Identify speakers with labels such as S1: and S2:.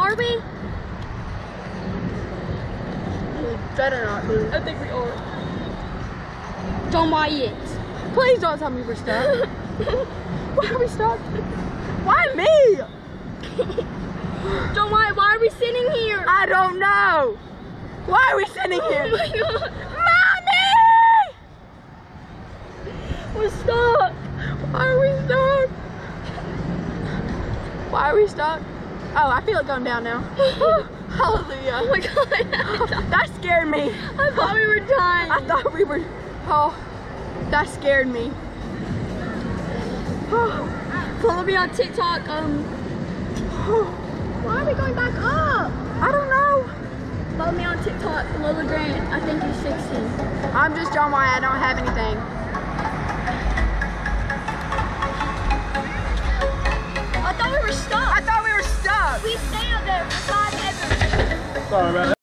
S1: Are we?
S2: We better not be.
S1: I think we are. John Wyatt.
S2: Please don't tell me we're stuck. Why are we stuck? Why me?
S1: John Wyatt, why are we sitting here?
S2: I don't know. Why are we sitting here?
S1: Oh my God.
S2: Mommy!
S1: We're stuck.
S2: Why are we stuck? Why are we stuck? Oh, I feel it going down now. Hallelujah.
S1: Oh my God.
S2: That scared me.
S1: I thought we were dying.
S2: I thought we were, oh, that scared me.
S1: Follow me on TikTok. Why are we going back up?
S2: I don't know.
S1: Follow me on TikTok, Lola Grant. I think he's 16.
S2: I'm just John Wyatt. I don't have anything.
S1: I thought we were stuck.
S2: I thought we were stuck.
S1: We stay up there for 5 minutes.
S3: Sorry about that.